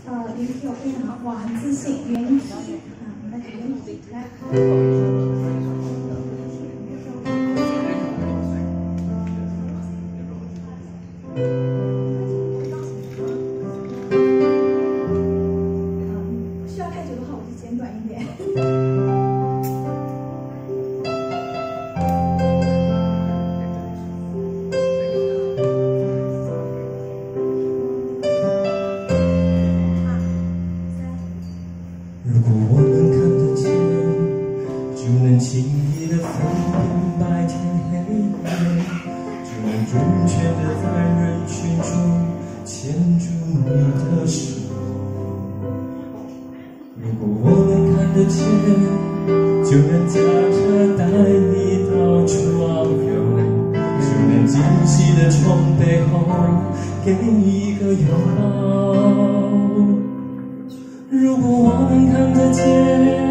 连体有非常好，哇，很自信，连体啊，我们来看连体，来。不需要太久的话，我就剪短一点。 如果我能看得见，就能轻易地分辨白天黑夜，就能准确地在人群中牵住你的手。如果我能看得见，就能驾车带你到处遨游，就能惊喜地从背后给你一个拥抱。如果我能看得见，